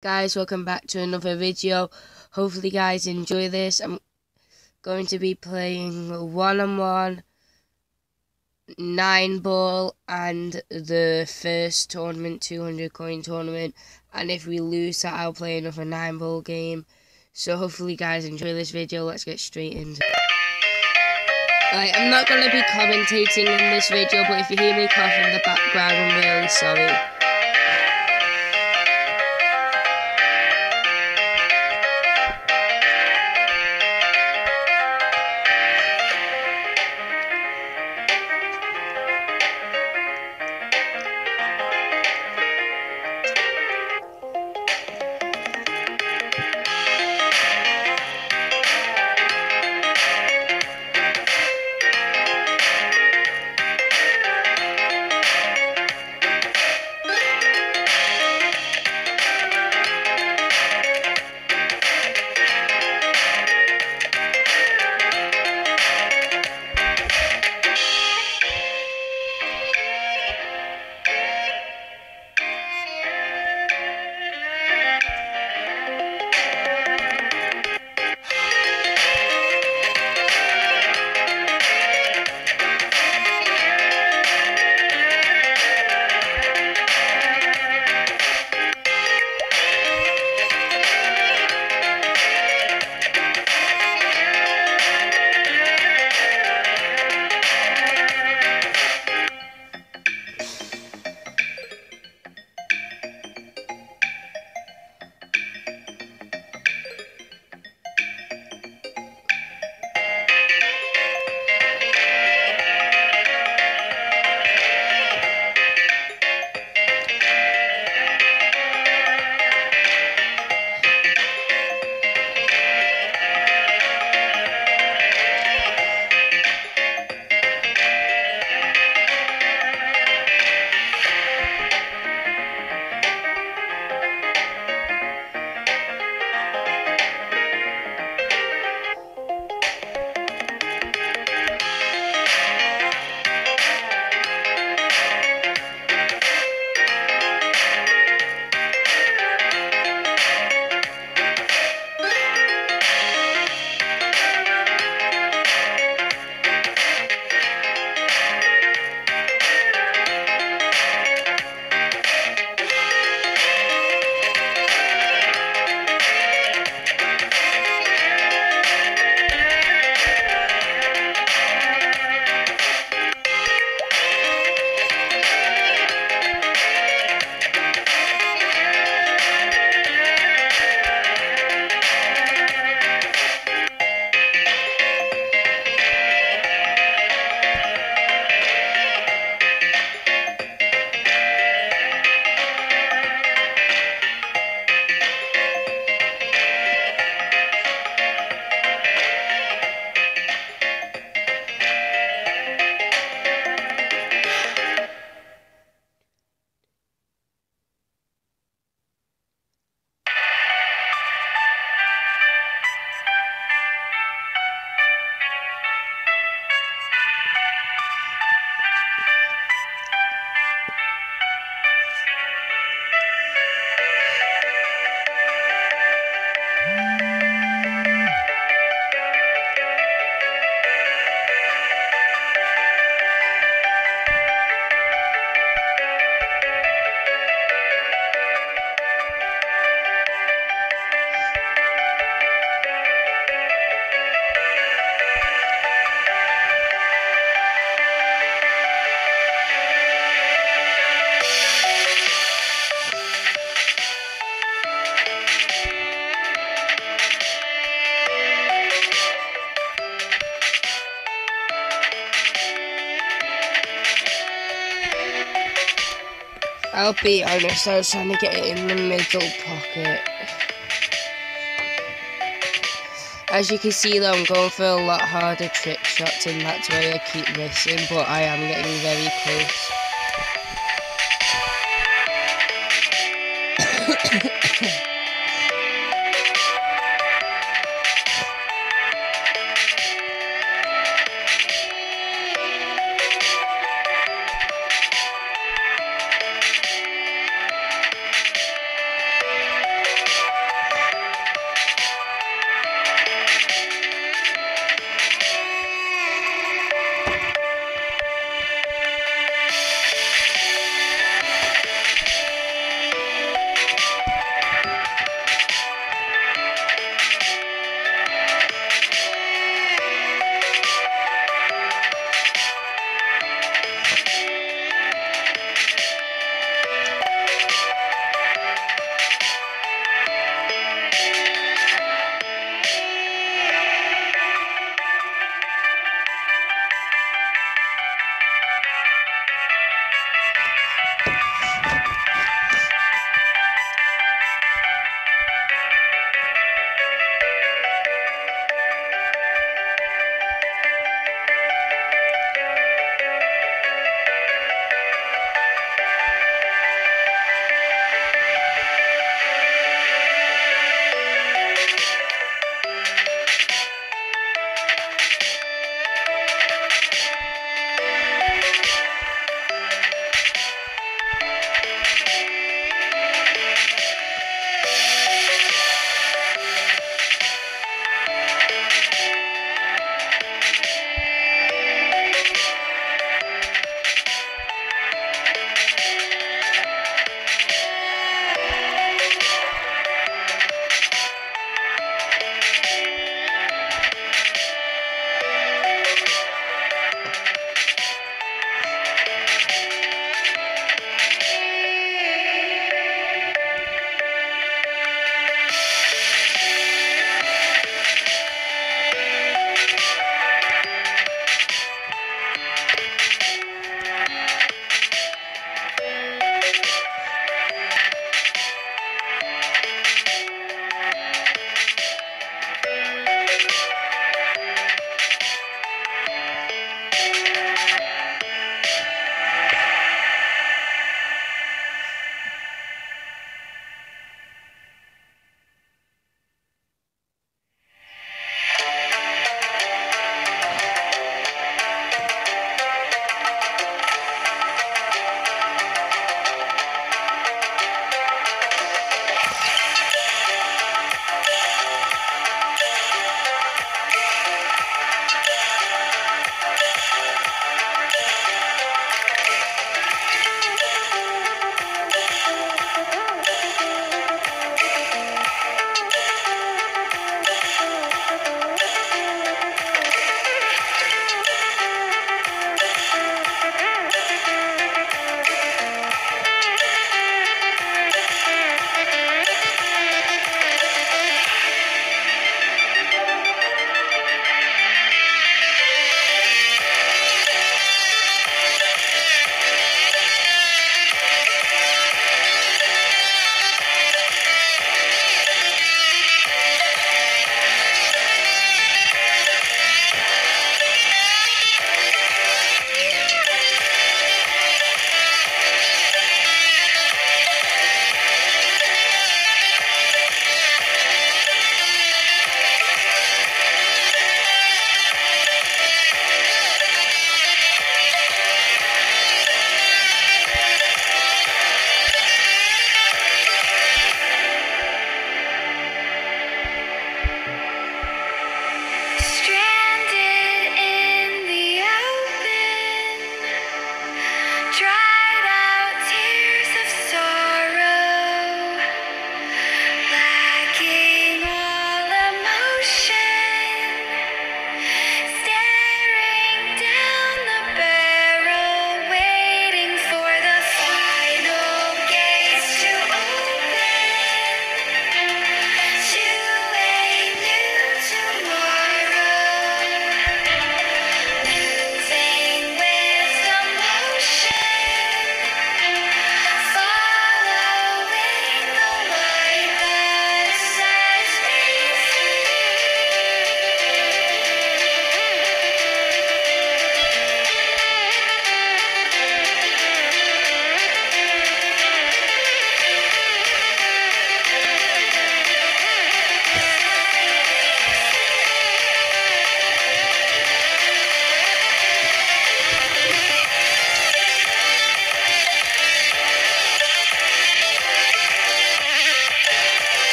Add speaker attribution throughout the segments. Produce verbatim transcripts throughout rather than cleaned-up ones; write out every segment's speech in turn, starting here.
Speaker 1: Guys, welcome back to another video. Hopefully guys enjoy this. I'm going to be playing one-on-one, nine ball and the first tournament, two hundred coin tournament, and if we lose that I'll play another nine ball game. So hopefully guys enjoy this video. Let's get straight into it. Right, I'm not going to be commentating in this video, but if you hear me cough in the background, I'm really sorry. I'll be honest, I was trying to get it in the middle pocket. As you can see though, I'm going for a lot harder trick shots and that's why I keep missing, but I am getting very close.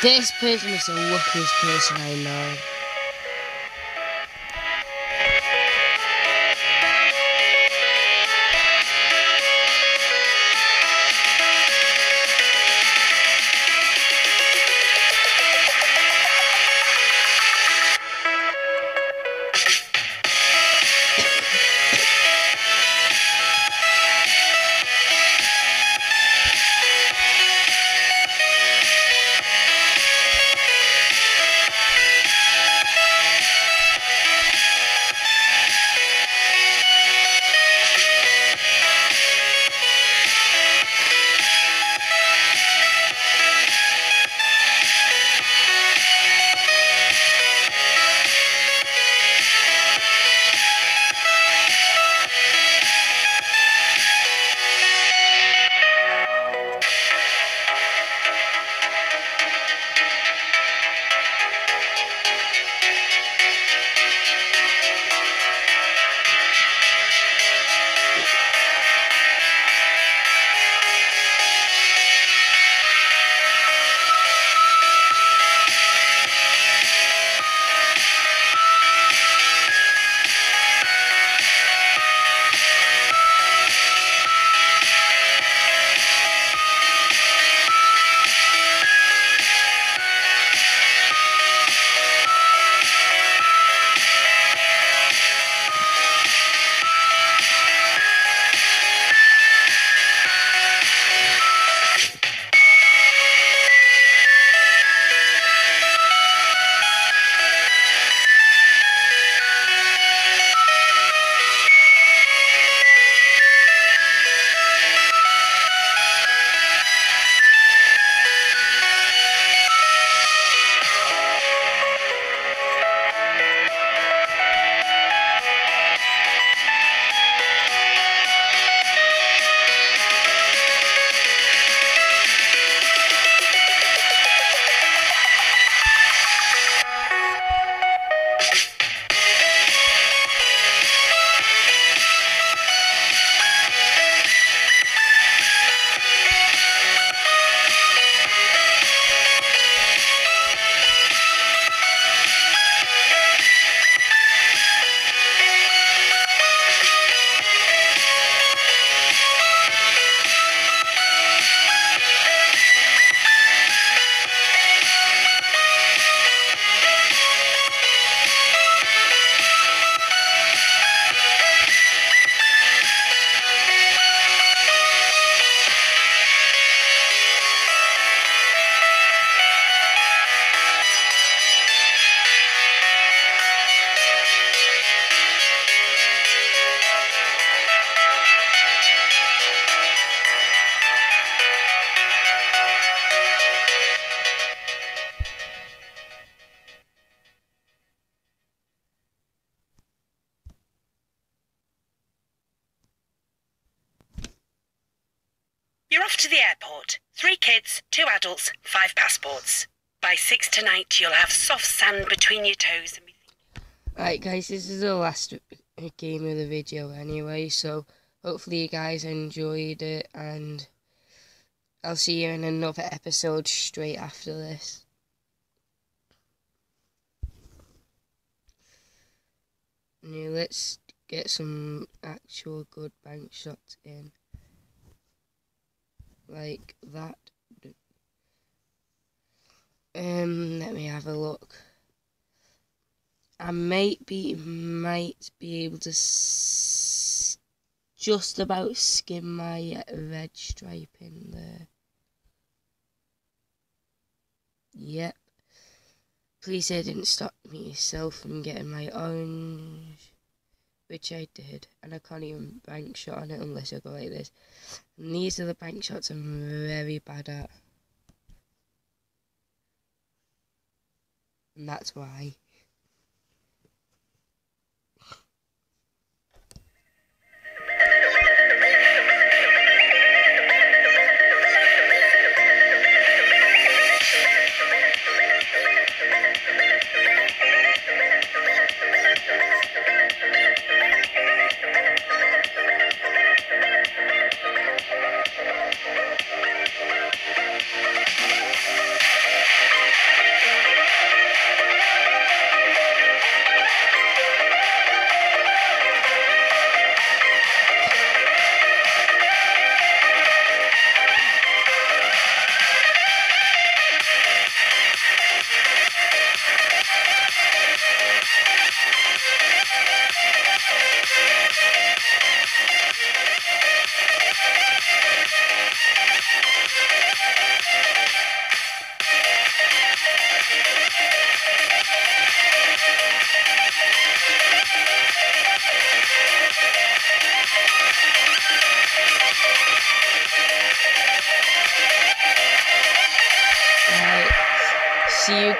Speaker 1: This person is the luckiest person I know.
Speaker 2: You're off to the airport. Three kids, two adults, five passports. By six tonight, you'll have soft sand between your toes and be thinking...
Speaker 1: Right guys, this is the last game of the video anyway, so hopefully you guys enjoyed it, and I'll see you in another episode straight after this. Now let's get some actual good bank shots in. Like that. Um, let me have a look. I might be, might be able to s just about skim my red stripe in there. Yep. Please say it didn't stop me yourself from getting my orange, which I did, and I can't even bank shot on it unless I go like this. And these are the bank shots I'm very bad at. And that's why.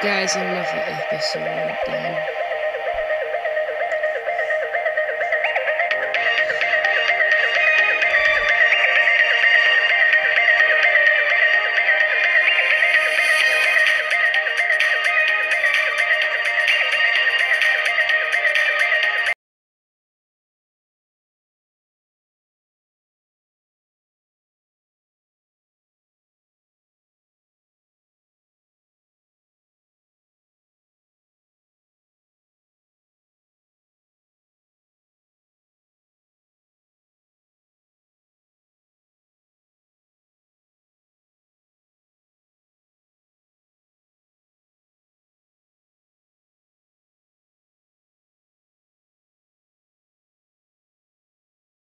Speaker 1: guys, another episode done.